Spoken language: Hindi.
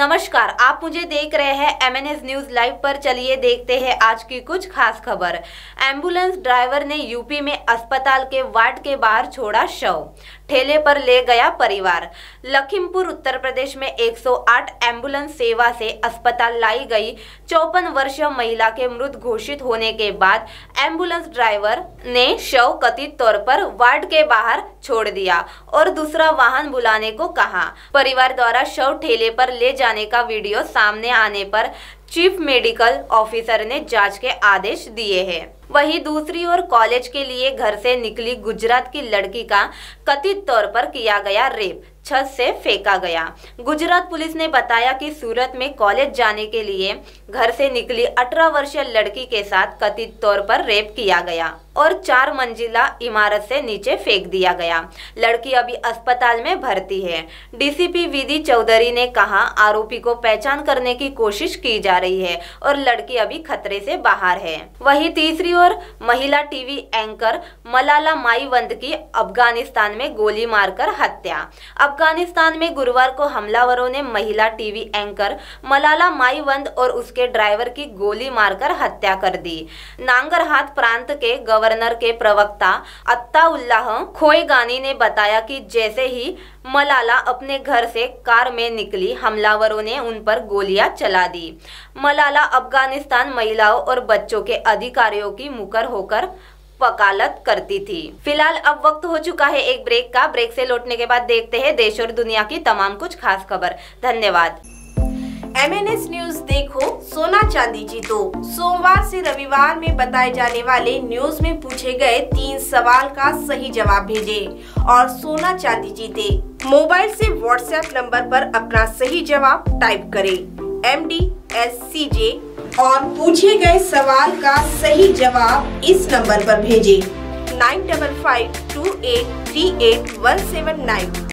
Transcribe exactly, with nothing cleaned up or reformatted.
नमस्कार, आप मुझे देख रहे हैं M N S news live पर। चलिए देखते हैं आज की कुछ खास खबर। एम्बुलेंस ड्राइवर ने यूपी में अस्पताल के वार्ड के बाहर छोड़ा शव, ठेले पर ले गया परिवार। लखीमपुर उत्तर प्रदेश में एक सौ आठ एम्बुलेंस सेवा से अस्पताल लाई गई चौपन वर्षीय महिला के मृत घोषित होने के बाद एम्बुलेंस ड्राइवर ने शव कथित तौर पर वार्ड के बाहर छोड़ दिया और दूसरा वाहन बुलाने को कहा। परिवार द्वारा शव ठेले पर ले जाने का वीडियो सामने आने पर चीफ मेडिकल ऑफिसर ने जांच के आदेश दिए हैं। वहीं दूसरी ओर कॉलेज के लिए घर से निकली गुजरात की लड़की का कथित तौर पर किया गया रेप छत से फेंका गया। गुजरात पुलिस ने बताया कि सूरत में कॉलेज जाने के लिए घर से निकली अठारह वर्षीय लड़की के साथ कथित तौर पर रेप किया गया और चार मंजिला इमारत से नीचे फेंक दिया गया। लड़की अभी अस्पताल में भर्ती है। D C P Vidhi Chaudhary ने कहा, आरोपी को पहचान करने की कोशिश की जा रही है और लड़की अभी खतरे से बाहर है। वहीं तीसरी ओर महिला टीवी एंकर मलाला माईवंद की अफगानिस्तान में गोली मारकर हत्या। अफगानिस्तान में गुरुवार को हमलावरों ने महिला टीवी एंकर मलाला माईवंद और उसके ड्राइवर की गोली मारकर हत्या कर दी। नांगरहार प्रांत के गवर्नर के प्रवक्ता अत्ताउल्लाह खोएगानी ने बताया कि जैसे ही मलाला अपने घर से कार में निकली, हमलावरों ने उन पर गोलियां चला दी। मलाला अफगानिस्तान महिलाओं और बच्चों के अधिकारियों की मुकर होकर वकालत करती थी। फिलहाल अब वक्त हो चुका है एक ब्रेक का। ब्रेक से लौटने के बाद देखते हैं देश और दुनिया की तमाम कुछ खास खबर। धन्यवाद। एम एन एस न्यूज देखो, सोना चांदी जीतो। सोमवार से रविवार में बताए जाने वाले न्यूज में पूछे गए तीन सवाल का सही जवाब भेजे और सोना चांदी जीते। मोबाइल से व्हाट्सएप नंबर पर अपना सही जवाब टाइप करें M D S C J और पूछे गए सवाल का सही जवाब इस नंबर पर भेजें nine double five two eight three eight one seven nine.